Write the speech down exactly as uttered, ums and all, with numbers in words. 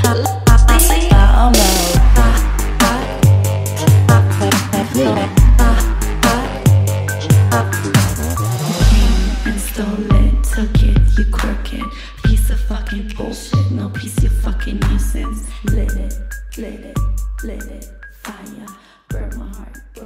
Took it, you crooked piece of fucking bullshit. No piece of fucking nuisance. Lit it, lit it, lit it. Fire, burn my heart.